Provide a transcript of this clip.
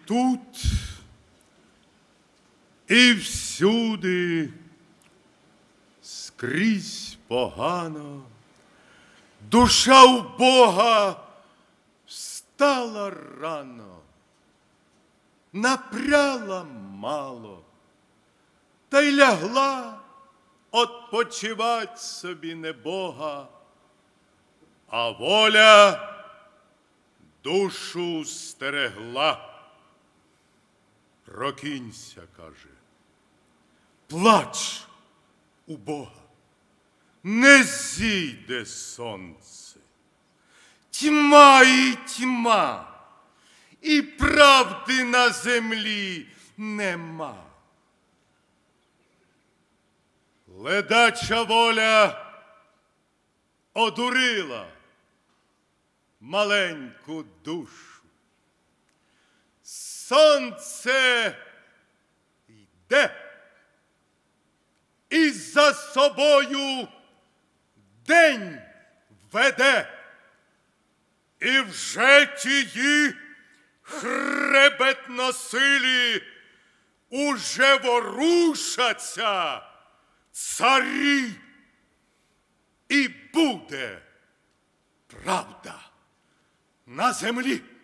тут, і всюди, скрізь погано, душа в Бога встала рано, напряла мало, та й лягла отпочивать собі небога, а воля душу стерегла. Прокинься, каже, плач у Бога, не зійде сонце. Тьма і тьма, і правди на землі нема. Ледача воля одурила маленьку душу. Сонце йде і за собою день веде, і вже тії хребетносилі уже ворушаться царі, і буде правда на землі.